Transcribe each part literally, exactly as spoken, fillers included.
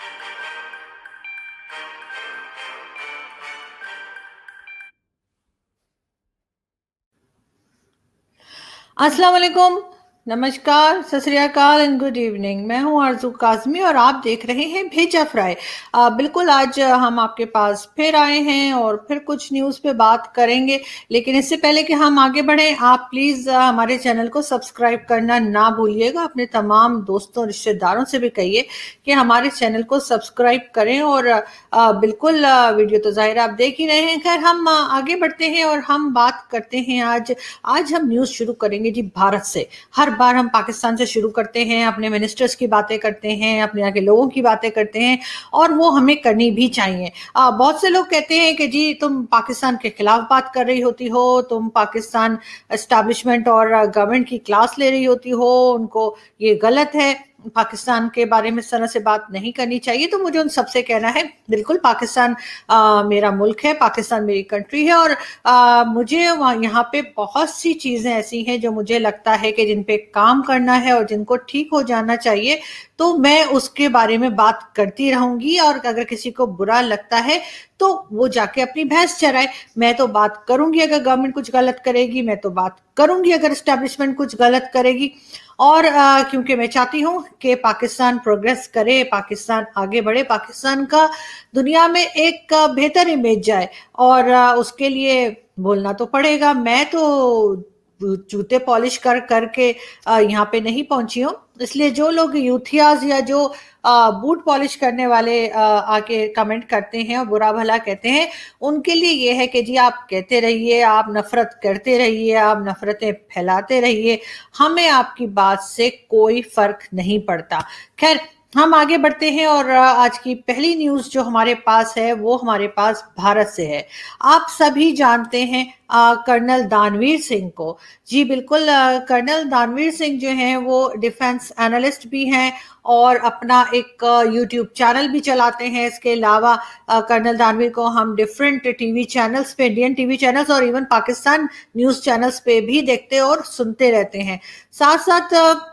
अस्सलाम वालेकुम, नमस्कार, सत श्री अकाल एंड गुड इवनिंग। मैं हूं आरजू काज़मी और आप देख रहे हैं भेजा फ्राई। आ, बिल्कुल आज हम आपके पास फिर आए हैं और फिर कुछ न्यूज़ पे बात करेंगे, लेकिन इससे पहले कि हम आगे बढ़ें, आप प्लीज़ हमारे चैनल को सब्सक्राइब करना ना भूलिएगा। अपने तमाम दोस्तों रिश्तेदारों से भी कहिए कि हमारे चैनल को सब्सक्राइब करें और आ, बिल्कुल आ, वीडियो तो जाहिर आप देख ही रहे हैं। खैर हम आ, आगे बढ़ते हैं और हम बात करते हैं आज आज हम न्यूज़ शुरू करेंगे जी भारत से। हर बार हम पाकिस्तान से शुरू करते हैं, अपने मिनिस्टर्स की बातें करते हैं, अपने यहाँ के लोगों की बातें करते हैं और वो हमें करनी भी चाहिए। आ, बहुत से लोग कहते हैं कि जी तुम पाकिस्तान के खिलाफ बात कर रही होती हो, तुम पाकिस्तान एस्टैब्लिशमेंट और गवर्नमेंट की क्लास ले रही होती हो, उनको ये गलत है, पाकिस्तान के बारे में इस तरह से बात नहीं करनी चाहिए। तो मुझे उन सबसे कहना है, बिल्कुल पाकिस्तान आ, मेरा मुल्क है, पाकिस्तान मेरी कंट्री है और आ, मुझे यहाँ पे बहुत सी चीजें ऐसी हैं जो मुझे लगता है कि जिन पे काम करना है और जिनको ठीक हो जाना चाहिए, तो मैं उसके बारे में बात करती रहूंगी। और अगर किसी को बुरा लगता है तो वो जाके अपनी भैंस चराए। मैं तो बात करूंगी अगर गवर्नमेंट कुछ गलत करेगी, मैं तो बात करूंगी अगर एस्टैब्लिशमेंट कुछ गलत करेगी। और आ, क्योंकि मैं चाहती हूं कि पाकिस्तान प्रोग्रेस करे, पाकिस्तान आगे बढ़े, पाकिस्तान का दुनिया में एक बेहतर इमेज जाए और आ, उसके लिए बोलना तो पड़ेगा। मैं तो जूते पॉलिश कर करके यहाँ पे नहीं पहुंची हूँ, इसलिए जो लोग यूथियाज या जो बूट पॉलिश करने वाले आ, आके कमेंट करते हैं और बुरा भला कहते हैं, उनके लिए ये है कि जी आप कहते रहिए, आप नफरत करते रहिए, आप नफरतें फैलाते रहिए, हमें आपकी बात से कोई फर्क नहीं पड़ता। खैर हम आगे बढ़ते हैं और आज की पहली न्यूज जो हमारे पास है वो हमारे पास भारत से है। आप सभी जानते हैं कर्नल दानवीर सिंह को। जी बिल्कुल, कर्नल दानवीर सिंह जो हैं वो डिफेंस एनालिस्ट भी हैं और अपना एक यूट्यूब चैनल भी चलाते हैं। इसके अलावा कर्नल दानवीर को हम डिफरेंट टीवी चैनल्स पे, इंडियन टीवी चैनल्स और इवन पाकिस्तान न्यूज चैनल्स पे भी देखते और सुनते रहते हैं। साथ साथ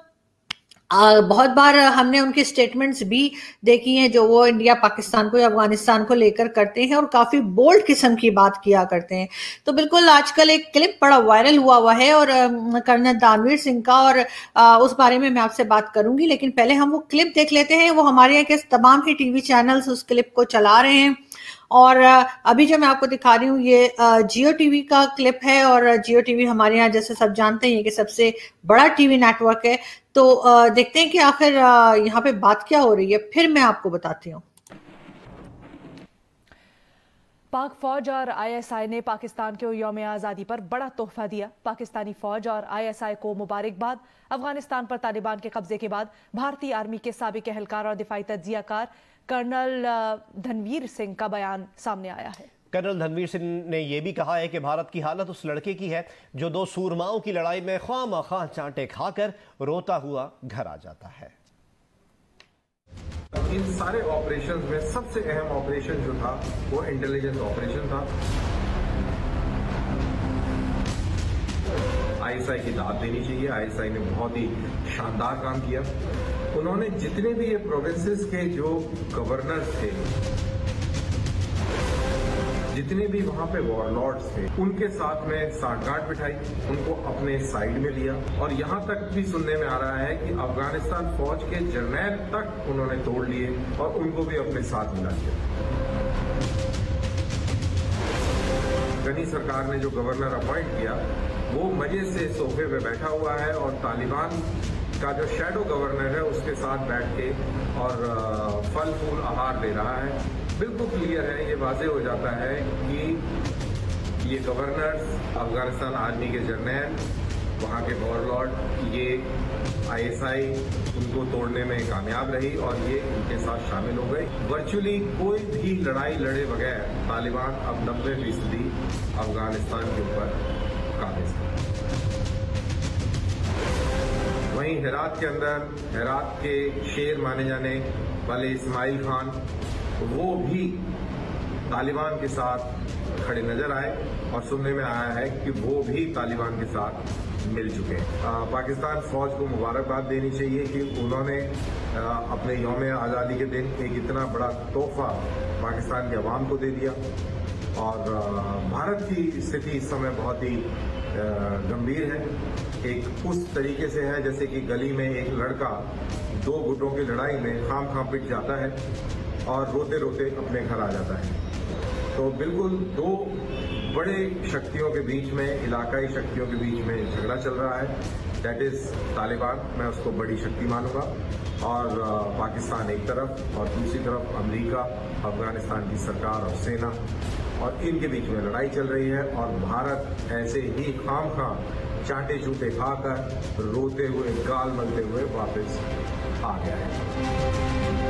आ, बहुत बार हमने उनकी स्टेटमेंट्स भी देखी हैं जो वो इंडिया पाकिस्तान को या अफगानिस्तान को लेकर करते हैं और काफी बोल्ड किस्म की बात किया करते हैं। तो बिल्कुल आजकल एक क्लिप बड़ा वायरल हुआ हुआ है और कर्नल दानवीर सिंह का, और आ, उस बारे में मैं आपसे बात करूंगी, लेकिन पहले हम वो क्लिप देख लेते हैं। वो हमारे यहाँ के तमाम ही टीवी चैनल्स उस क्लिप को चला रहे हैं और अभी जो मैं आपको दिखा रही हूँ ये जियो टीवी का क्लिप है और जियो टीवी हमारे यहाँ जैसे सब जानते हैं कि सबसे बड़ा टीवी नेटवर्क है। तो देखते हैं कि आखिर यहाँ पे बात क्या हो रही है, फिर मैं आपको बताती हूँ। पाक फौज और आईएसआई ने पाकिस्तान को यौम आज़ादी पर बड़ा तोहफा दिया। पाकिस्तानी फौज और आईएसआई को मुबारकबाद। अफगानिस्तान पर तालिबान के कब्जे के बाद भारतीय आर्मी के साबिक एहलकार और दिफाई तज्जियाकार कर्नल धनवीर सिंह का बयान सामने आया है। कर्नल धनवीर सिंह ने यह भी कहा है कि भारत की हालत उस लड़के की है जो दो सूरमाओं की लड़ाई में ख्वामख्वाह चांटे खाकर रोता हुआ घर आ जाता है। इन सारे ऑपरेशंस में सबसे अहम ऑपरेशन जो था वो इंटेलिजेंस ऑपरेशन था। आईएसआई की दाद देनी चाहिए। आईएसआई ने बहुत ही शानदार काम किया। उन्होंने जितने भी ये प्रोविंसेस के जो गवर्नर्स थे, जितने भी वहां पे वॉरलॉर्ड्स थे, उनके साथ में सांठगांठ बिठाई, उनको अपने साइड में लिया और यहां तक भी सुनने में आ रहा है कि अफगानिस्तान फौज के जर्नैल तक उन्होंने तोड़ लिए और उनको भी अपने साथ मिला लिया। गनी सरकार ने जो गवर्नर अपॉइंट किया वो मजे से सोफे पे बैठा हुआ है और तालिबान का जो शैडो गवर्नर है उसके साथ बैठ के और फल फूल आहार ले रहा है। बिल्कुल क्लियर है, ये वाज़ेह हो जाता है कि ये गवर्नर्स, अफगानिस्तान आर्मी के जर्नैल, वहाँ के वॉरलॉर्ड, ये आईएसआई उनको तोड़ने में कामयाब रही और ये उनके साथ शामिल हो गए। वर्चुअली कोई भी लड़ाई लड़े बगैर तालिबान अब नब्बे फीसदी अफगानिस्तान के ऊपर काबिज है। वहीं हेरात के अंदर, हेरात के शेर माने जाने वाले इस्माइल खान, वो भी तालिबान के साथ खड़े नजर आए और सुनने में आया है कि वो भी तालिबान के साथ मिल चुके हैं। आ, पाकिस्तान फौज को मुबारकबाद देनी चाहिए कि उन्होंने आ, अपने यौम आज़ादी के दिन एक इतना बड़ा तोहफा पाकिस्तान के अवाम को दे दिया। और आ, भारत की स्थिति इस समय बहुत ही गंभीर है। एक उस तरीके से है जैसे कि गली में एक लड़का दो गुटों की लड़ाई में खाम खाम पिट जाता है और रोते रोते अपने घर आ जाता है। तो बिल्कुल दो बड़े शक्तियों के बीच में, इलाकाई शक्तियों के बीच में झगड़ा चल रहा है। दैट इज तालिबान, मैं उसको बड़ी शक्ति मानूंगा, और पाकिस्तान एक तरफ और दूसरी तरफ अमेरिका, अफगानिस्तान की सरकार और सेना, और इनके बीच में लड़ाई चल रही है। और भारत ऐसे ही खाम खाम चाटे चूटे खाकर रोते हुए, गाल मलते हुए वापस आ गया है।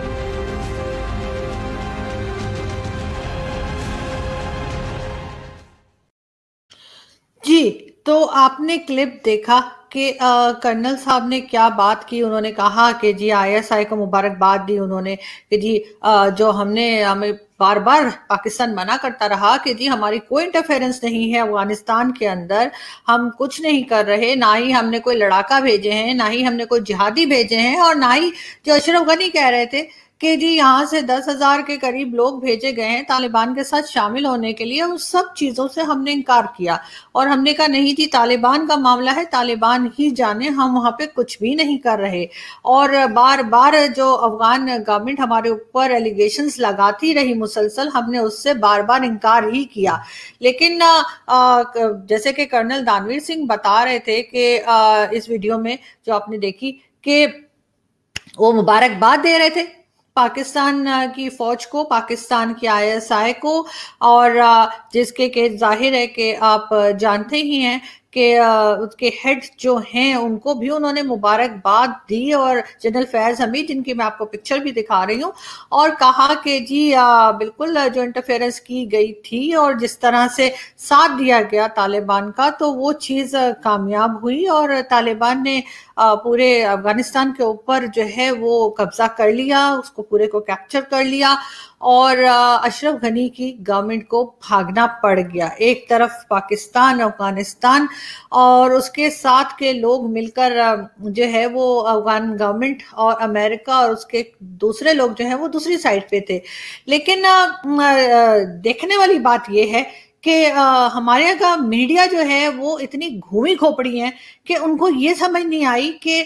जी, तो आपने क्लिप देखा कि कर्नल साहब ने क्या बात की। उन्होंने कहा कि जी आईएसआई को मुबारकबाद दी उन्होंने कि जी आ, जो हमने हमें बार बार पाकिस्तान मना करता रहा कि जी हमारी कोई इंटरफेरेंस नहीं है अफगानिस्तान के अंदर, हम कुछ नहीं कर रहे, ना ही हमने कोई लड़ाका भेजे हैं, ना ही हमने कोई जिहादी भेजे हैं, और ना ही जो अशरफ गनी कह रहे थे कि जी यहाँ से दस हजार के करीब लोग भेजे गए हैं तालिबान के साथ शामिल होने के लिए। उस सब चीजों से हमने इनकार किया और हमने कहा नहीं जी, तालिबान का मामला है, तालिबान ही जाने, हम वहां पे कुछ भी नहीं कर रहे। और बार बार जो अफगान गवर्नमेंट हमारे ऊपर एलिगेशंस लगाती रही मुसलसल, हमने उससे बार बार इनकार ही किया। लेकिन आ, जैसे कि कर्नल दानवीर सिंह बता रहे थे कि आ, इस वीडियो में जो आपने देखी कि वो मुबारकबाद दे रहे थे पाकिस्तान की फौज को, पाकिस्तान की आईएसआई को, और जिसके के जाहिर है कि आप जानते ही हैं कि उसके हेड जो हैं उनको भी उन्होंने मुबारकबाद दी, और जनरल फैज हमीद, जिनकी मैं आपको पिक्चर भी दिखा रही हूँ, और कहा कि जी बिल्कुल जो इंटरफेरेंस की गई थी और जिस तरह से साथ दिया गया तालिबान का, तो वो चीज़ कामयाब हुई और तालिबान ने पूरे अफगानिस्तान के ऊपर जो है वो कब्जा कर लिया, उसको पूरे को कैप्चर कर लिया, और अशरफ गनी की गवर्नमेंट को भागना पड़ गया। एक तरफ पाकिस्तान, अफगानिस्तान और उसके साथ के लोग मिलकर जो है वो अफगान गवर्नमेंट और अमेरिका और उसके दूसरे लोग जो है वो दूसरी साइड पे थे। लेकिन देखने वाली बात यह है कि हमारे यहाँ का मीडिया जो है वो इतनी घूमी खोपड़ी है कि उनको ये समझ नहीं आई कि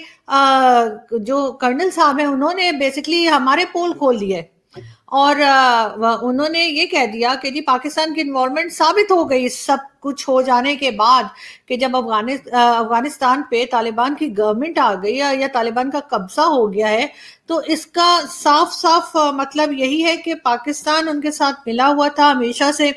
जो कर्नल साहब है उन्होंने बेसिकली हमारे पोल खोल दिए और उन्होंने ये कह दिया कि जी पाकिस्तान की इन्वॉल्वमेंट साबित हो गई सब कुछ हो जाने के बाद कि जब अफगानिस्तान पे तालिबान की गवर्नमेंट आ गई या तालिबान का कब्जा हो गया है, तो इसका साफ साफ मतलब यही है कि पाकिस्तान उनके साथ मिला हुआ था हमेशा से,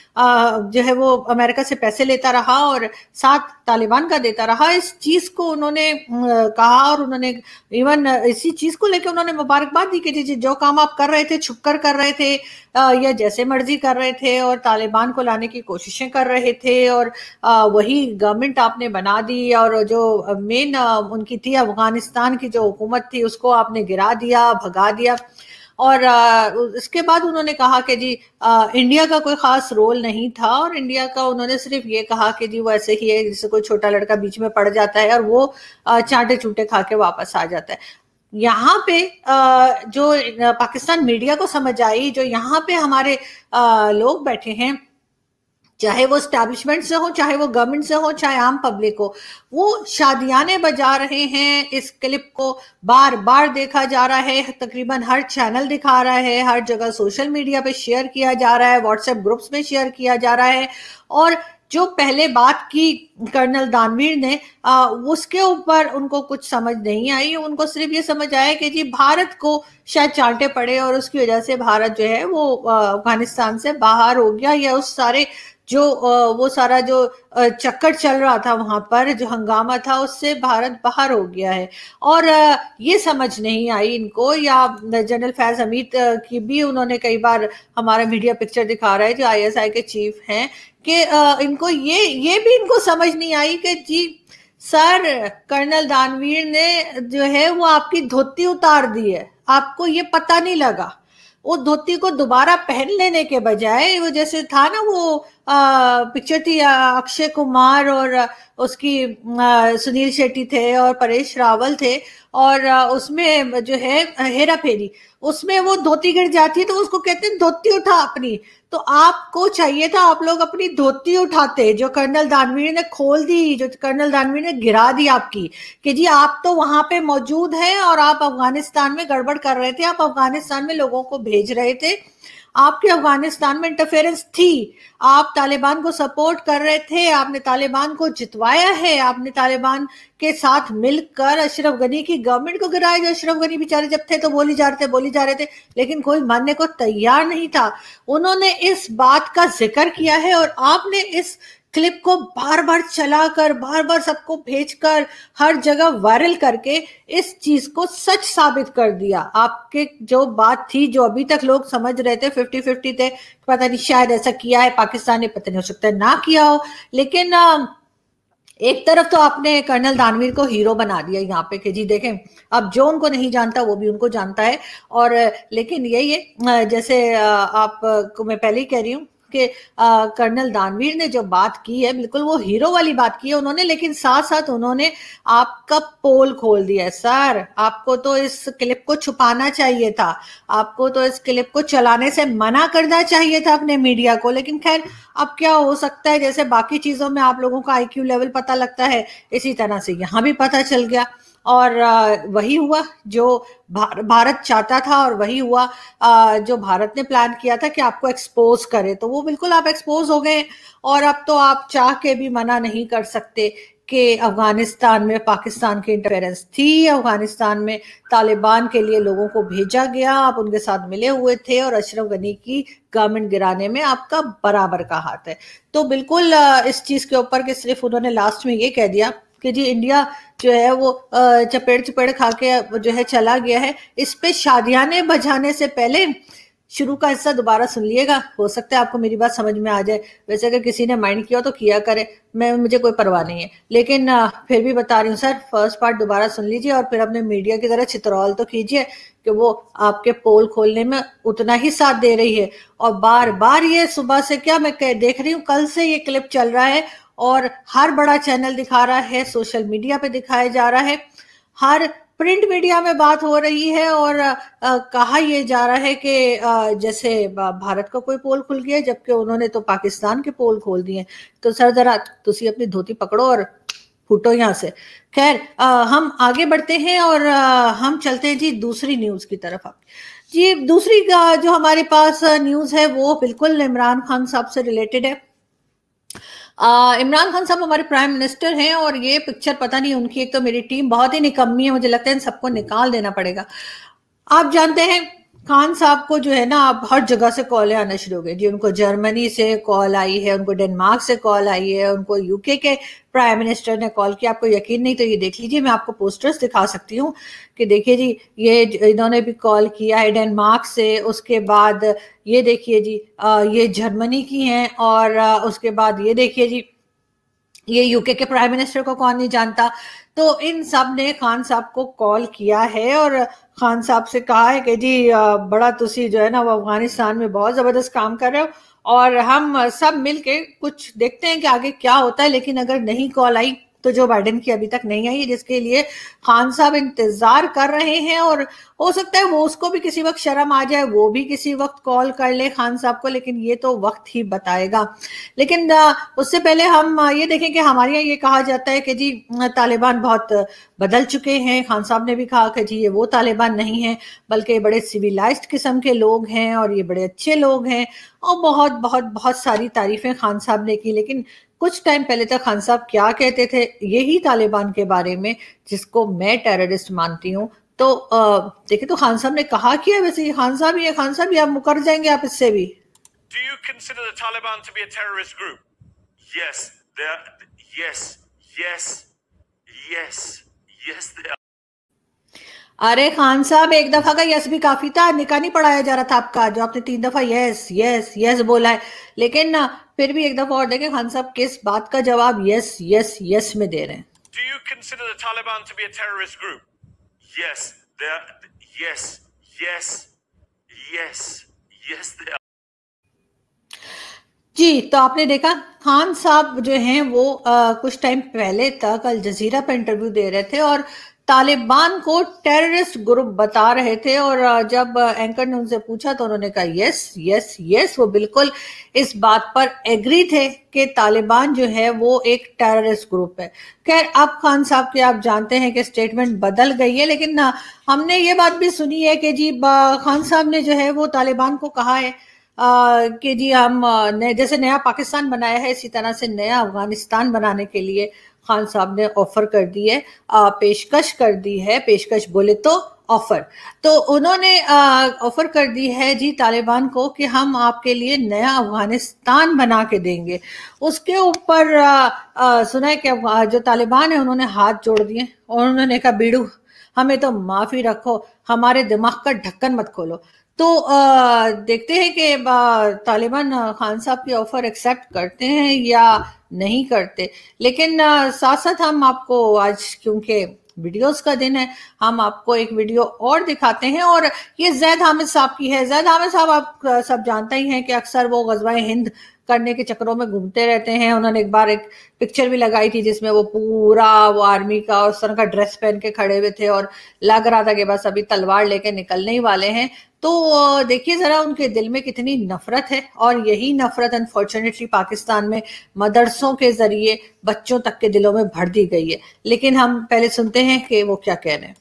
जो है वो अमेरिका से पैसे लेता रहा और साथ तालिबान का देता रहा। इस चीज को उन्होंने कहा और उन्होंने इवन इसी चीज को लेकर उन्होंने मुबारकबाद दी कि जी जो काम आप कर रहे थे, छुपकर कर रहे थे या जैसे मर्जी कर रहे थे और तालिबान को लाने की कोशिशें कर रहे थे और वही गवर्नमेंट आपने बना दी, और जो मेन उनकी थी अफगानिस्तान की जो हुकूमत थी उसको आपने गिरा दिया, भगा दिया। और इसके बाद उन्होंने कहा कि जी आ, इंडिया का कोई खास रोल नहीं था, और इंडिया का उन्होंने सिर्फ ये कहा कि जी वो ऐसे ही है जैसे कोई छोटा लड़का बीच में पड़ जाता है और वो चांटे चूटे खा के वापस आ जाता है। यहाँ पे जो पाकिस्तान मीडिया को समझ आई, जो यहाँ पे हमारे लोग बैठे हैं, चाहे वो स्टैब्लिशमेंट से हो, चाहे वो गवर्नमेंट से हो, चाहे आम पब्लिक हो, वो शादियाने बजा रहे हैं। इस क्लिप को बार बार देखा जा रहा है, तकरीबन हर चैनल दिखा रहा है, हर जगह सोशल मीडिया पे शेयर किया जा रहा है, व्हाट्सएप ग्रुप्स में शेयर किया जा रहा है। और जो पहले बात की कर्नल दानवीर ने आ, उसके ऊपर उनको कुछ समझ नहीं आई। उनको सिर्फ ये समझ आया कि जी भारत को शायद चांटे पड़े और उसकी वजह से भारत जो है वो अफगानिस्तान से बाहर हो गया, या उस सारे जो वो सारा जो चक्कर चल रहा था वहां पर, जो हंगामा था, उससे भारत बाहर हो गया है। और ये समझ नहीं आई इनको, या जनरल फैज हमीद की भी उन्होंने कई बार, हमारा मीडिया पिक्चर दिखा रहा है जो आईएसआई के चीफ हैं, कि इनको ये ये भी इनको समझ नहीं आई कि जी सर कर्नल दानवीर ने जो है वो आपकी धोती उतार दी है, आपको ये पता नहीं लगा। वो धोती को दोबारा पहन लेने के बजाय वो जैसे था ना वो आ, पिक्चर थी अक्षय कुमार और उसकी आ, सुनील शेट्टी थे और परेश रावल थे और आ, उसमें जो है हेरा फेरी, उसमें वो धोती गिर जाती है तो उसको कहते हैं धोती उठा अपनी। तो आपको चाहिए था आप लोग अपनी धोती उठाते, जो कर्नल दानवीर ने खोल दी, जो कर्नल दानवीर ने गिरा दी आपकी, कि जी आप तो वहां पे मौजूद हैं और आप अफगानिस्तान में गड़बड़ कर रहे थे, आप अफगानिस्तान में लोगों को भेज रहे थे, आपके अफगानिस्तान में इंटरफेरेंस थी, आप तालिबान को सपोर्ट कर रहे थे, आपने तालिबान को जितवाया है, आपने तालिबान के साथ मिलकर अशरफ गनी की गवर्नमेंट को गिराया। जो अशरफ गनी बेचारे जब थे तो बोली जा रहे थे बोली जा रहे थे लेकिन कोई मानने को तैयार नहीं था। उन्होंने इस बात का जिक्र किया है और आपने इस क्लिप को बार बार चलाकर बार बार सबको भेजकर हर जगह वायरल करके इस चीज को सच साबित कर दिया। आपके जो बात थी, जो अभी तक लोग समझ रहे थे फिफ्टी फिफ्टी थे, पता नहीं शायद ऐसा किया है पाकिस्तान ने, पता नहीं, हो सकता है ना किया हो, लेकिन एक तरफ तो आपने कर्नल दानवीर को हीरो बना दिया यहाँ पे कि जी देखें अब जो उनको नहीं जानता वो भी उनको जानता है। और लेकिन यही है, जैसे आपको मैं पहले ही कह रही हूँ कि कर्नल दानवीर ने जो बात की है बिल्कुल वो हीरो वाली बात की है उन्होंने, लेकिन साथ साथ उन्होंने आपका पोल खोल दिया है। सर आपको तो इस क्लिप को छुपाना चाहिए था, आपको तो इस क्लिप को चलाने से मना करना चाहिए था अपने मीडिया को, लेकिन खैर अब क्या हो सकता है, जैसे बाकी चीजों में आप लोगों का आईक्यू लेवल पता लगता है, इसी तरह से यहाँ भी पता चल गया और वही हुआ जो भारत चाहता था और वही हुआ जो भारत ने प्लान किया था कि आपको एक्सपोज करे, तो वो बिल्कुल आप एक्सपोज हो गए। और अब तो आप चाह के भी मना नहीं कर सकते कि अफगानिस्तान में पाकिस्तान की इंटरफेरेंस थी, अफगानिस्तान में तालिबान के लिए लोगों को भेजा गया, आप उनके साथ मिले हुए थे और अशरफ गनी की गवर्नमेंट गिराने में आपका बराबर का हाथ है। तो बिल्कुल इस चीज के ऊपर कि सिर्फ उन्होंने लास्ट में ये कह दिया कि जी इंडिया जो है वो चपेड़ चपेड़ खा के जो है चला गया है, इस पे शादियाने बजाने से पहले शुरू का हिस्सा दोबारा सुन लिएगा, हो सकता है आपको मेरी बात समझ में आ जाए। वैसे अगर किसी ने माइंड किया तो किया करे, मैं मुझे कोई परवाह नहीं है, लेकिन फिर भी बता रही हूँ सर, फर्स्ट पार्ट दोबारा सुन लीजिए और फिर अपने मीडिया की तरह चित्रौल तो कीजिए कि वो आपके पोल खोलने में उतना ही साथ दे रही है। और बार बार ये सुबह से क्या मैं देख रही हूँ, कल से ये क्लिप चल रहा है और हर बड़ा चैनल दिखा रहा है, सोशल मीडिया पे दिखाया जा रहा है, हर प्रिंट मीडिया में बात हो रही है और आ, कहा यह जा रहा है कि आ, जैसे भारत का कोई पोल खुल गया, जबकि उन्होंने तो पाकिस्तान के पोल खोल दिए। तो सर जरा तुसी अपनी धोती पकड़ो और फूटो यहाँ से। खैर हम आगे बढ़ते हैं और आ, हम चलते हैं जी दूसरी न्यूज की तरफ। जी दूसरी जो हमारे पास न्यूज है वो बिल्कुल इमरान खान साहब से रिलेटेड है। इमरान खान साहब हमारे प्राइम मिनिस्टर हैं और ये पिक्चर पता नहीं उनकी, एक तो मेरी टीम बहुत ही निकम्मी है, मुझे लगता है इन सबको निकाल देना पड़ेगा। आप जानते हैं खान साहब को जो है ना अब हर जगह से कॉलें आना शुरू हो गई जी, उनको जर्मनी से कॉल आई है, उनको डेनमार्क से कॉल आई है, उनको यूके के प्राइम मिनिस्टर ने कॉल किया। आपको यकीन नहीं तो ये देख लीजिए, मैं आपको पोस्टर्स दिखा सकती हूँ कि देखिए जी ये इन्होंने भी कॉल किया है डेनमार्क से, उसके बाद ये देखिए जी आ, ये जर्मनी की हैं और आ, उसके बाद ये देखिए जी ये यूके के प्राइम मिनिस्टर को कौन नहीं जानता। तो इन सब ने खान साहब को कॉल किया है और खान साहब से कहा है कि जी बड़ा तुसी जो है ना वो अफगानिस्तान में बहुत जबरदस्त काम कर रहे हो और हम सब मिलके कुछ देखते हैं कि आगे क्या होता है। लेकिन अगर नहीं कॉल आई तो जो बाइडेन की अभी तक नहीं आई है, जिसके लिए खान साहब इंतजार कर रहे हैं और हो सकता है वो उसको भी किसी वक्त शर्म आ जाए, वो भी किसी वक्त कॉल कर ले खान साहब को, लेकिन ये तो वक्त ही बताएगा। लेकिन उससे पहले हम ये देखें कि हमारे यहाँ ये कहा जाता है कि जी तालिबान बहुत बदल चुके हैं। खान साहब ने भी कहा कि जी ये वो तालिबान नहीं है बल्कि बड़े सिविलाइज्ड किस्म के लोग हैं और ये बड़े अच्छे लोग हैं और बहुत बहुत बहुत सारी तारीफें खान साहब ने की। लेकिन कुछ टाइम पहले तक खान साहब क्या कहते थे यही तालिबान के बारे में, जिसको मैं टेररिस्ट मानती हूँ। तो देखिए तो खान साहब ने कहा क्या, वैसे खान साहब ये खान साहब ये आप मुकर जाएंगे आप इससे भी। Do you consider the Taliban to be a terrorist group? Yes, they are. Yes, yes, yes, yes they are. अरे खान साहब एक दफा का यस भी काफी था, निकाह नहीं पढ़ाया जा रहा था आपका, जो आपने तीन दफा यस यस यस बोला है। लेकिन फिर भी एक दफा और देखें खान साहब किस बात का जवाब यस यस यस में दे रहे हैं। Do you consider the Taliban to be a terrorist group? Yes, they are. Yes, yes, Yes, yes, they are. जी, तो आपने देखा खान साहब जो हैं वो आ, कुछ टाइम पहले तक अल जजीरा पे इंटरव्यू दे रहे थे और तालिबान को टेररिस्ट ग्रुप बता रहे थे। और आ, जब एंकर ने उनसे पूछा तो उन्होंने कहा यस यस यस, वो बिल्कुल इस बात पर एग्री थे कि तालिबान जो है वो एक टेररिस्ट ग्रुप है। खैर, अब खान साहब के आप जानते हैं कि स्टेटमेंट बदल गई है, लेकिन आ, हमने ये बात भी सुनी है कि जी खान साहब ने जो है वो तालिबान को कहा है आ, कि जी हम ने, जैसे नया पाकिस्तान बनाया है इसी तरह से नया अफगानिस्तान बनाने के लिए खान साहब ने ऑफर कर दी है, आ, पेशकश कर दी है। पेशकश बोले तो ऑफर, तो उन्होंने ऑफर कर दी है जी तालिबान को कि हम आपके लिए नया अफगानिस्तान बना के देंगे। उसके ऊपर सुना है कि जो तालिबान है उन्होंने हाथ जोड़ दिए और उन्होंने कहा बीड़ू हमें तो माफी रखो, हमारे दिमाग का ढक्कन मत खोलो। तो आ, देखते हैं कि तालिबान खान साहब की ऑफर एक्सेप्ट करते हैं या नहीं करते। लेकिन साथ साथ हम आपको आज, क्योंकि वीडियोस का दिन है, हम आपको एक वीडियो और दिखाते हैं और ये जैद हामिद साहब की है। जैद हामिद साहब आप सब जानते ही हैं कि अक्सर वो गजवाए हिंद करने के चक्करों में घूमते रहते हैं। उन्होंने एक बार एक पिक्चर भी लगाई थी जिसमें वो पूरा वो आर्मी का उस तरह का ड्रेस पहन के खड़े हुए थे और लग रहा था कि बस अभी तलवार लेके निकलने ही वाले हैं। तो देखिए जरा उनके दिल में कितनी नफरत है, और यही नफरत अनफॉर्चुनेटली पाकिस्तान में मदरसों के जरिए बच्चों तक के दिलों में भर दी गई है। लेकिन हम पहले सुनते हैं कि वो क्या कह रहे हैं।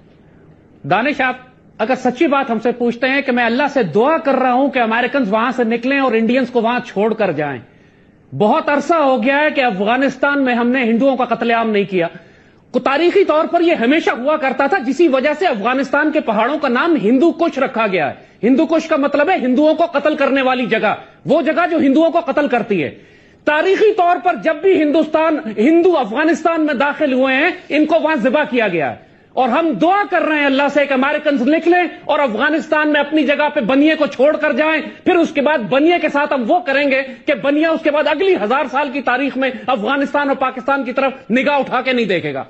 दानिश, आप अगर सच्ची बात हमसे पूछते हैं कि मैं अल्लाह से दुआ कर रहा हूं कि अमेरिकन वहां से निकलें और इंडियंस को वहां छोड़कर जाएं। बहुत अरसा हो गया है कि अफगानिस्तान में हमने हिंदुओं का कत्लेआम नहीं किया। तारीखी तौर पर यह हमेशा हुआ करता था, जिसी वजह से अफगानिस्तान के पहाड़ों का नाम हिंदू कुश रखा गया है। हिंदू कुश का मतलब है हिंदुओं को कत्ल करने वाली जगह, वो जगह जो हिंदुओं को कत्ल करती है। तारीखी तौर पर जब भी हिंदुस्तान हिंदू अफगानिस्तान में दाखिल हुए हैं, इनको वहां जिबा किया गया है। और हम दुआ कर रहे हैं अल्लाह से कि अमेरिकन निकलें और अफगानिस्तान में अपनी जगह पे बनिए को छोड़कर जाएं। फिर उसके बाद बनिए के साथ हम वो करेंगे कि बनिया उसके बाद अगली हजार साल की तारीख में अफगानिस्तान और पाकिस्तान की तरफ निगाह उठा के नहीं देखेगा।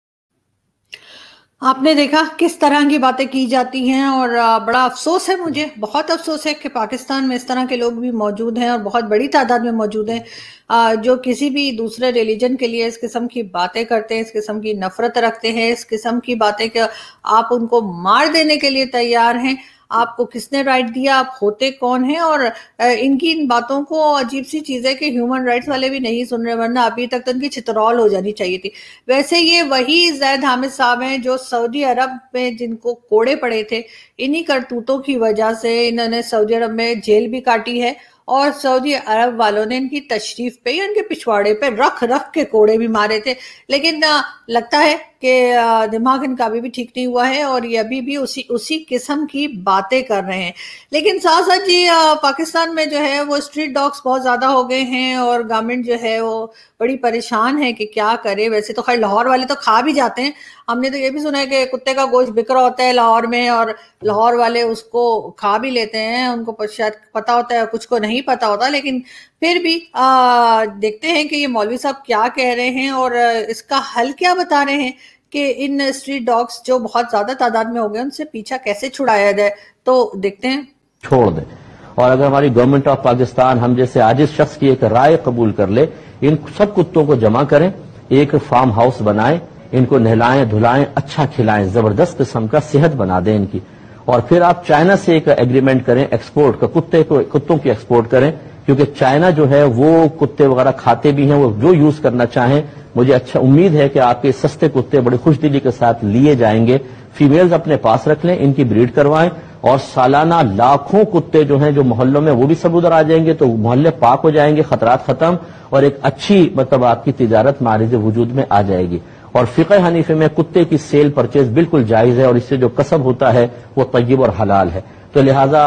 आपने देखा किस तरह की बातें की जाती हैं, और बड़ा अफसोस है, मुझे बहुत अफसोस है कि पाकिस्तान में इस तरह के लोग भी मौजूद हैं और बहुत बड़ी तादाद में मौजूद हैं, जो किसी भी दूसरे रिलीजन के लिए इस किस्म की बातें करते हैं, इस किस्म की नफरत रखते हैं, इस किस्म की बातें कि आप उनको मार देने के लिए तैयार हैं। आपको किसने राइट दिया, आप होते कौन हैं? और इनकी इन बातों को अजीब सी चीज है कि ह्यूमन राइट्स वाले भी नहीं सुन रहे, वरना अभी तक तो इनकी चितरौल हो जानी चाहिए थी। वैसे ये वही जैद हामिद साहब हैं जो सऊदी अरब में जिनको कोड़े पड़े थे, इन्हीं करतूतों की वजह से इन्होंने सऊदी अरब में जेल भी काटी है और सऊदी अरब वालों ने इनकी तशरीफ पे या इनके पिछवाड़े पे रख रख के कोड़े भी मारे थे। लेकिन लगता है कि दिमाग इनका अभी भी ठीक नहीं हुआ है और ये अभी भी उसी उसी किस्म की बातें कर रहे हैं। लेकिन साथ साथ जी पाकिस्तान में जो है वो स्ट्रीट डॉग्स बहुत ज्यादा हो गए हैं और गवर्नमेंट जो है वो बड़ी परेशान है कि क्या करे। वैसे तो खैर लाहौर वाले तो खा भी जाते हैं, हमने तो ये भी सुना है कि कुत्ते का गोश्त बिक रहा होता है लाहौर में और लाहौर वाले उसको खा भी लेते हैं। उनको शायद पता होता है, कुछ को नहीं पता होता, लेकिन फिर भी आ, देखते हैं कि ये मौलवी साहब क्या कह रहे हैं और इसका हल क्या बता रहे हैं कि इन स्ट्रीट डॉग्स जो बहुत ज्यादा तादाद में हो गए उनसे पीछा कैसे छुड़ाया जाए। तो देखते हैं। छोड़ दे, और अगर हमारी गवर्नमेंट ऑफ पाकिस्तान हम जैसे आजिज शख्स की एक राय कबूल कर ले, इन सब कुत्तों को जमा करें, एक फार्म हाउस बनाएं, इनको नहलाएं धुलाएं, अच्छा खिलाएं, जबरदस्त किस्म का सेहत बना दें इनकी, और फिर आप चाइना से एक एग्रीमेंट करें एक्सपोर्ट का, कुत्ते को कुत्तों की एक्सपोर्ट करें, क्योंकि चाइना जो है वो कुत्ते वगैरह खाते भी हैं, वो जो यूज करना चाहें। मुझे अच्छा उम्मीद है कि आपके सस्ते कुत्ते बड़ी खुशदिली के साथ लिए जाएंगे। फीमेल्स अपने पास रख लें, इनकी ब्रीड करवाएं, और सालाना लाखों कुत्ते जो हैं जो मोहल्लों में वो भी सब उधर आ जाएंगे, तो मोहल्ले पाक हो जाएंगे, खतरात खत्म, और एक अच्छी मतलब आपकी तिजारत मारिज वजूद में आ जाएगी। और फिक़ह हनीफे में कुत्ते की सेल परचेज बिल्कुल जायज है और इससे जो कसब होता है वो तय्यब और हलाल है। तो लिहाजा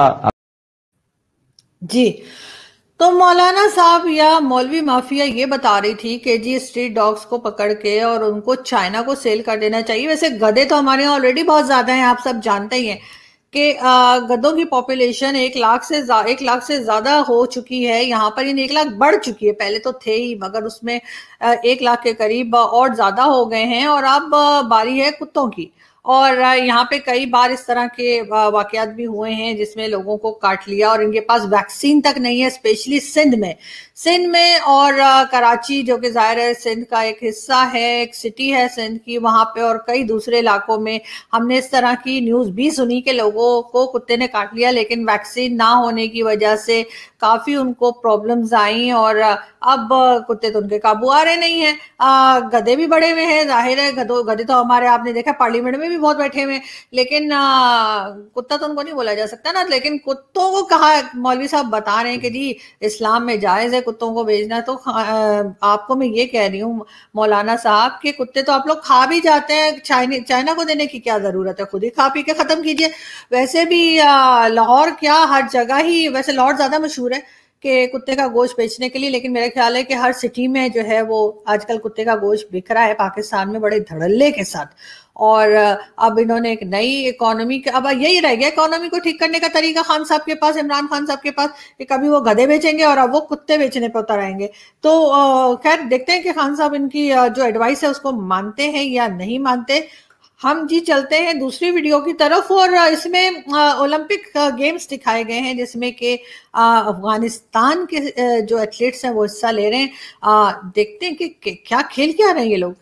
जी, तो मौलाना साहब या मौलवी माफिया ये बता रही थी कि जी स्ट्रीट डॉग्स को पकड़ के और उनको चाइना को सेल कर देना चाहिए। वैसे गधे तो हमारे यहाँ ऑलरेडी बहुत ज्यादा हैं, आप सब जानते ही हैं कि गधों की पॉपुलेशन एक लाख से एक लाख से ज्यादा हो चुकी है। यहाँ पर इन एक लाख बढ़ चुकी है, पहले तो थे ही, मगर उसमें एक लाख के करीब और ज्यादा हो गए हैं। और अब बारी है कुत्तों की। और यहाँ पे कई बार इस तरह के वाकयात भी हुए हैं जिसमें लोगों को काट लिया और इनके पास वैक्सीन तक नहीं है, स्पेशली सिंध में सिंध में और कराची जो कि जाहिर है सिंध का एक हिस्सा है, एक सिटी है सिंध की, वहां पे और कई दूसरे इलाकों में हमने इस तरह की न्यूज भी सुनी कि लोगों को कुत्ते ने काट लिया, लेकिन वैक्सीन ना होने की वजह से काफी उनको प्रॉब्लम्स आई और अब कुत्ते तो उनके काबू आ रहे नहीं है। गधे भी बड़े हुए हैं, जाहिर है गधों गधे तो हमारे आपने देखा पार्लियामेंट में भी बहुत बैठे हुए, लेकिन आ, कुत्ता तो उनको नहीं बोला जा सकता ना। लेकिन कुत्तों को कहा, मौलवी साहब बता रहे हैं कि जी इस्लाम में जायज है कुत्तों को बेचना, तो आपको मैं ये कह रही हूँ मौलाना साहब कि कुत्ते तो आप लोग खा भी जाते हैं, चाइना चाइना को देने की क्या जरूरत है, खुद ही खा पी के खत्म कीजिए। वैसे भी लाहौर क्या हर जगह ही, वैसे लाहौर ज्यादा मशहूर है कि कुत्ते का गोश्त बेचने के लिए, लेकिन मेरा ख्याल है कि हर सिटी में जो है वो आजकल कुत्ते का गोश्त बिक रहा है पाकिस्तान में बड़े धड़ल्ले के साथ। और अब इन्होंने एक नई इकोनॉमी, अब यही रह गया इकोनॉमी को ठीक करने का तरीका खान साहब के पास, इमरान खान साहब के पास, कि कभी वो गधे बेचेंगे और अब वो कुत्ते बेचने पर उतर आएंगे। तो खैर देखते हैं कि खान साहब इनकी जो एडवाइस है उसको मानते हैं या नहीं मानते। हम जी चलते हैं दूसरी वीडियो की तरफ और इसमें ओलंपिक गेम्स दिखाए गए हैं जिसमें कि अफगानिस्तान के जो एथलीट्स हैं वो हिस्सा ले रहे हैं। आ, देखते हैं कि क्या खेल क्या रहे हैं ये लोग।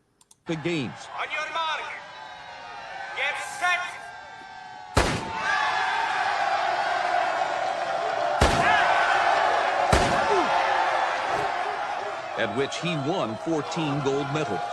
At which he won fourteen gold medals.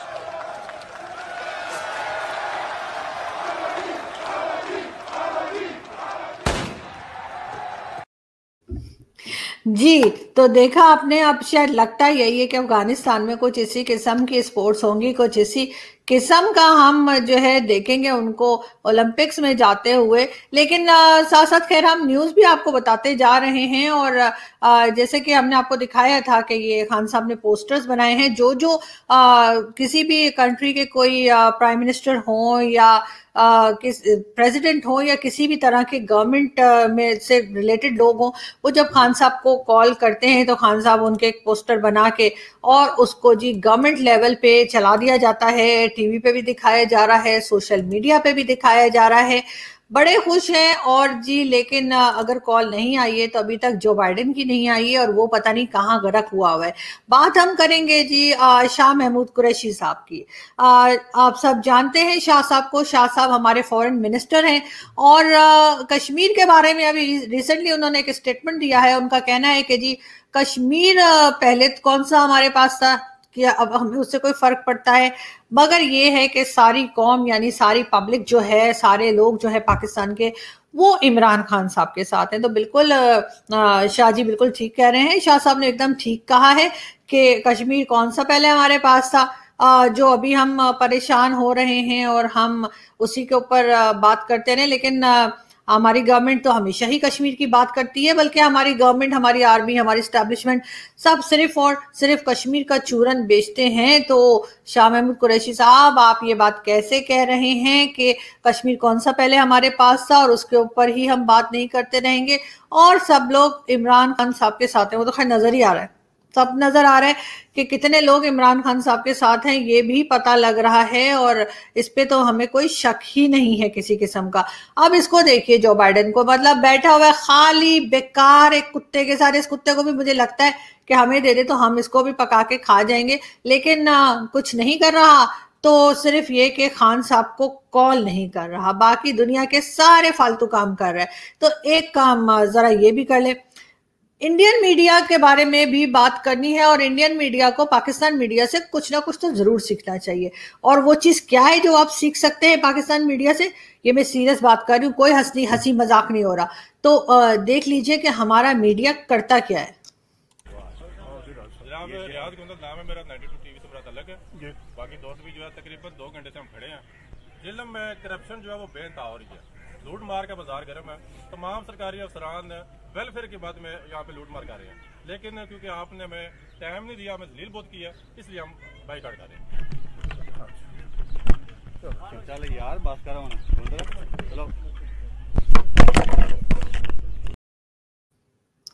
जी तो देखा आपने, अब शायद लगता यही है कि अफगानिस्तान में कुछ इसी किस्म की स्पोर्ट्स होंगी, कुछ इसी किस्म का हम जो है देखेंगे उनको ओलंपिक्स में जाते हुए। लेकिन साथ साथ खैर हम न्यूज़ भी आपको बताते जा रहे हैं और आ, जैसे कि हमने आपको दिखाया था कि ये खान साहब ने पोस्टर्स बनाए हैं, जो जो आ, किसी भी कंट्री के कोई प्राइम मिनिस्टर हो या आ, किस प्रेसिडेंट हो या किसी भी तरह के गवर्नमेंट में से रिलेटेड लोग हों, वो जब खान साहब को कॉल करते हैं तो खान साहब उनके एक पोस्टर बना के और उसको जी गवर्नमेंट लेवल पे चला दिया जाता है, टीवी पे भी दिखाया जा रहा है, सोशल मीडिया पे भी दिखाया जा रहा है, बड़े खुश हैं। और जी लेकिन अगर कॉल नहीं आई है तो अभी तक जो बाइडेन की नहीं आई है और वो पता नहीं कहाँ गर्क हुआ हुआ है। बात हम करेंगे जी शाह महमूद कुरैशी साहब की। आ, आप सब जानते हैं शाह साहब को, शाह साहब हमारे फॉरेन मिनिस्टर हैं और आ, कश्मीर के बारे में अभी रिसेंटली उन्होंने एक स्टेटमेंट दिया है। उनका कहना है कि जी कश्मीर पहले कौन सा हमारे पास था कि अब हमें उससे कोई फर्क पड़ता है, मगर ये है कि सारी कौम यानी सारी पब्लिक जो है, सारे लोग जो है पाकिस्तान के, वो इमरान खान साहब के साथ हैं। तो बिल्कुल शाह जी बिल्कुल ठीक कह रहे हैं, शाह साहब ने एकदम ठीक कहा है कि कश्मीर कौन सा पहले हमारे पास था जो अभी हम परेशान हो रहे हैं और हम उसी के ऊपर बात करते रहे। लेकिन हमारी गवर्नमेंट तो हमेशा ही कश्मीर की बात करती है, बल्कि हमारी गवर्नमेंट, हमारी आर्मी, हमारी एस्टैब्लिशमेंट सब सिर्फ और सिर्फ कश्मीर का चूरन बेचते हैं। तो शाह महमूद कुरैशी साहब, आप ये बात कैसे कह रहे हैं कि कश्मीर कौन सा पहले हमारे पास था और उसके ऊपर ही हम बात नहीं करते रहेंगे और सब लोग इमरान खान साहब के साथ हैं? वो तो खैर नजर ही आ रहा है, सब नजर आ रहा है कि कितने लोग इमरान खान साहब के साथ हैं, ये भी पता लग रहा है और इस पे तो हमें कोई शक ही नहीं है किसी किस्म का। अब इसको देखिए जो बाइडेन को, मतलब बैठा हुआ है खाली बेकार एक कुत्ते के साथ। इस कुत्ते को भी मुझे लगता है कि हमें दे दे तो हम इसको भी पका के खा जाएंगे, लेकिन आ, कुछ नहीं कर रहा। तो सिर्फ ये कि खान साहब को कॉल नहीं कर रहा, बाकी दुनिया के सारे फालतू काम कर रहा है। तो एक काम जरा ये भी कर ले, इंडियन मीडिया के बारे में भी बात करनी है और इंडियन मीडिया को पाकिस्तान मीडिया से कुछ ना कुछ तो जरूर सीखना चाहिए। और वो चीज क्या है जो आप सीख सकते हैं पाकिस्तान मीडिया से, ये मैं सीरियस बात कर रही हूँ, कोई हंसी हंसी मजाक नहीं हो रहा। तो आ, देख लीजिए कि हमारा मीडिया करता क्या है। बाकी दोस्त भी जो है तकरीबन दो घंटे से हम खड़े हैं। जिल्म में करप्शन जो है वो बेनता हो रही है, लूट मार का बाजार गर्म है। तमाम सरकारी अफसरान वेलफेयर की बात में यहाँ पे लूट मार कर रहे हैं, लेकिन क्योंकit आपने हमें टाइम नहीं दिया, हमें दलील बहुत की है, इसलिए हम बाइकाट कर रहे हैं। चलो यार बात करो ना, चलो।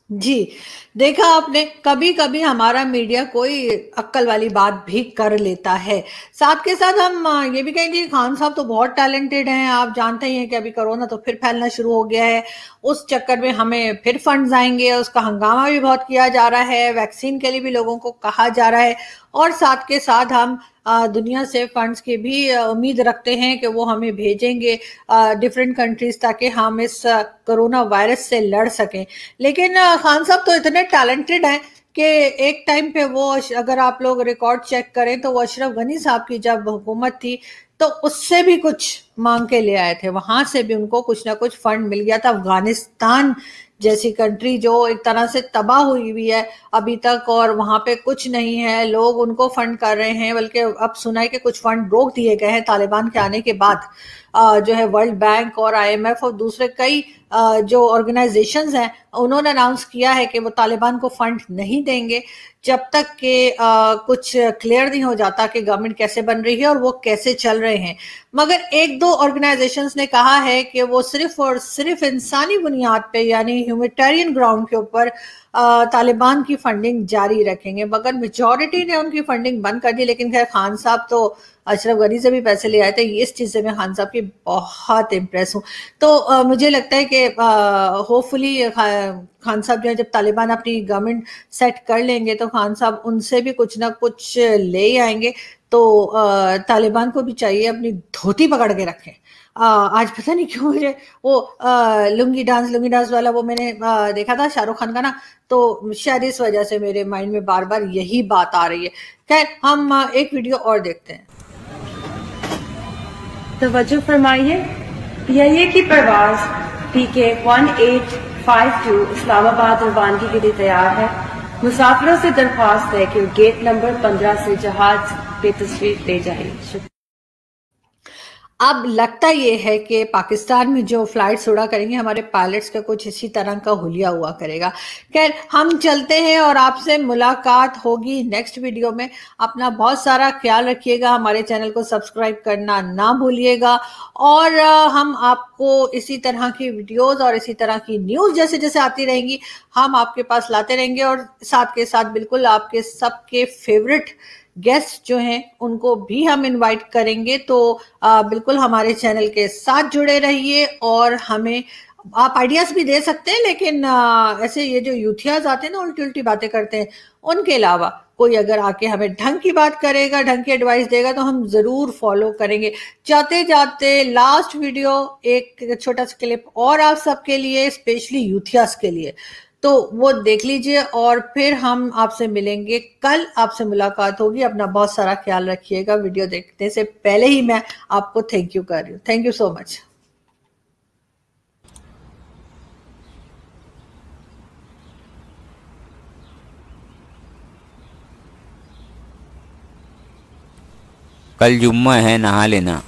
जी, देखा आपने, कभी कभी हमारा मीडिया कोई अक्ल वाली बात भी कर लेता है। साथ के साथ हम अ, ये भी कहेंगे कि खान साहब तो बहुत टैलेंटेड हैं। आप जानते ही हैं कि अभी कोरोना तो फिर फैलना शुरू हो गया है, उस चक्कर में हमें फिर फंड्स आएंगे, उसका हंगामा भी बहुत किया जा रहा है, वैक्सीन के लिए भी लोगों को कहा जा रहा है, और साथ के साथ हम अ, दुनिया से फंड्स की भी अ, उम्मीद रखते हैं कि वो हमें भेजेंगे डिफरेंट कंट्रीज, ताकि हम इस अ, कोरोना वायरस से लड़ सकें। लेकिन अ, खान साहब तो इतने टैलेंटेड हैं कि एक टाइम पे वो अश- अगर आप लोग रिकॉर्ड चेक करें तो वो अशरफ गनी साहब की जब हुकूमत थी तो उससे भी कुछ मांग के ले आए थे, वहां से भी उनको कुछ ना कुछ फंड मिल गया था। अफगानिस्तान जैसी कंट्री जो एक तरह से तबाह हुई हुई है अभी तक, और वहां पे कुछ नहीं है, लोग उनको फंड कर रहे हैं, बल्कि अब सुना है कि कुछ फंड रोक दिए गए हैं तालिबान के आने के बाद। अ, जो है वर्ल्ड बैंक और आईएमएफ और दूसरे कई अ, जो ऑर्गेनाइजेशंस हैं उन्होंने अनाउंस किया है कि वो तालिबान को फंड नहीं देंगे जब तक कि अ, कुछ क्लियर नहीं हो जाता कि गवर्नमेंट कैसे बन रही है और वो कैसे चल रहे हैं। मगर एक दो ऑर्गेनाइजेशंस ने कहा है कि वो सिर्फ और सिर्फ इंसानी बुनियाद पे यानी ह्यूमैनिटेरियन ग्राउंड के ऊपर अ, तालिबान की फंडिंग जारी रखेंगे, मगर मेजॉरिटी ने उनकी फंडिंग बंद कर दी। लेकिन खैर खान साहब तो अशरफ गनी से भी पैसे ले आए थे, इस चीज से मैं खान साहब की बहुत इम्प्रेस हूँ। तो अ, मुझे लगता है कि होपफुली खा, खान साहब जो है जब तालिबान अपनी गवर्नमेंट सेट कर लेंगे तो खान साहब उनसे भी कुछ ना कुछ ले ही आएंगे। तो अ, तालिबान को भी चाहिए अपनी धोती पकड़ के रखें। अ, आज पता नहीं क्यों मुझे वो अ, लुंगी डांस लुंगी डांस वाला वो मैंने अ, देखा था शाहरुख खान का ना, तो शायद इस वजह से मेरे माइंड में बार बार यही बात आ रही है। खैर हम अ, एक वीडियो और देखते हैं। तवज्जो फरमाइए, पीआईए की परवाज P K one eight five two Islamabad रवानगी के लिए तैयार है। मुसाफिरों से दरख्वास्त है कि गेट नंबर पंद्रह से जहाज पे तशरीफ ले जाए। अब लगता ये है कि पाकिस्तान में जो फ्लाइट्स उड़ा करेंगे हमारे पायलट्स का कुछ इसी तरह का हुलिया हुआ करेगा। खैर हम चलते हैं और आपसे मुलाकात होगी नेक्स्ट वीडियो में। अपना बहुत सारा ख्याल रखिएगा, हमारे चैनल को सब्सक्राइब करना ना भूलिएगा, और अ, हम आपको इसी तरह की वीडियोस और इसी तरह की न्यूज़ जैसे जैसे आती रहेंगी हम आपके पास लाते रहेंगे, और साथ के साथ बिल्कुल आपके सबके फेवरेट गेस्ट जो हैं उनको भी हम इनवाइट करेंगे। तो आ, बिल्कुल हमारे चैनल के साथ जुड़े रहिए, और हमें आप आइडियाज भी दे सकते हैं, लेकिन आ, ऐसे ये जो यूथियाज आते हैं ना उल्टी उल्टी बातें करते हैं, उनके अलावा कोई अगर आके हमें ढंग की बात करेगा, ढंग की एडवाइस देगा तो हम जरूर फॉलो करेंगे। जाते जाते लास्ट वीडियो एक छोटा सा क्लिप और आप सबके लिए, स्पेशली यूथियाज के लिए, तो वो देख लीजिए, और फिर हम आपसे मिलेंगे कल। आपसे मुलाकात होगी। अपना बहुत सारा ख्याल रखिएगा। वीडियो देखने से पहले ही मैं आपको थैंक यू कर रही हूँ। Thank you so much. कल जुम्मा है, नहा लेना।